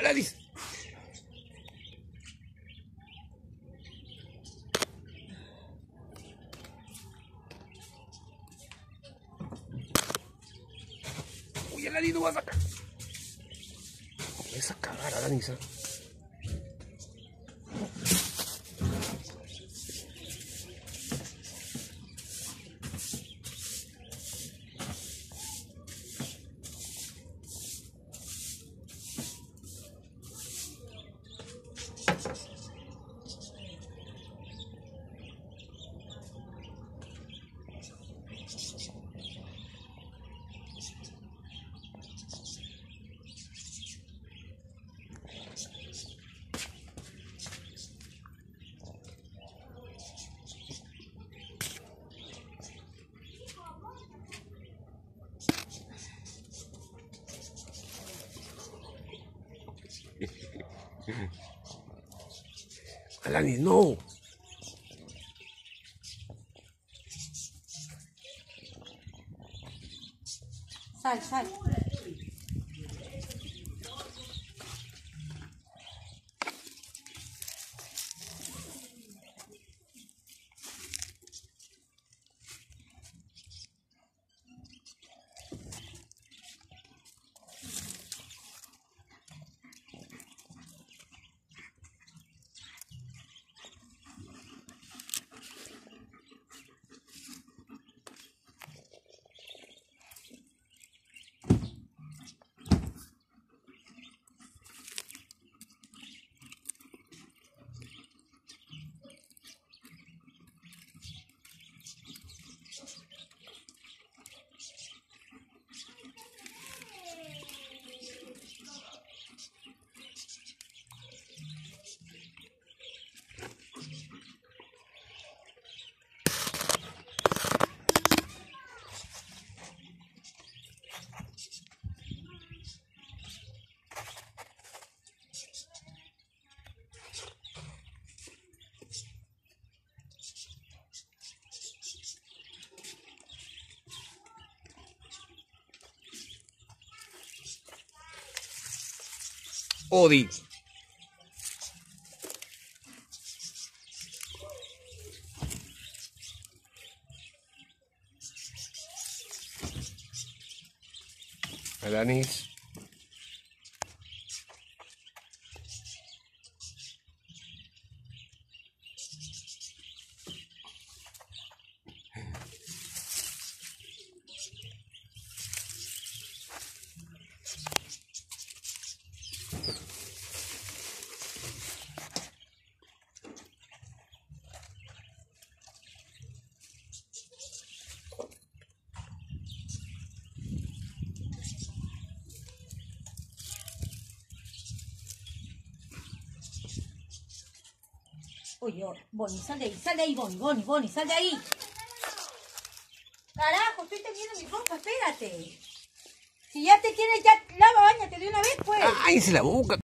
Alanis. Uy, Alanis no va a sacar. Esa cagar, Alanis. Alanis, no. Sal, sal. Odi. Alanis. Oye, Bonnie, sal de ahí, Bonnie, sal de ahí. Carajo, estoy teniendo mi ropa, espérate. Si ya te tienes, ya lava, bañate de una vez, pues. ¡Ay, se la boca!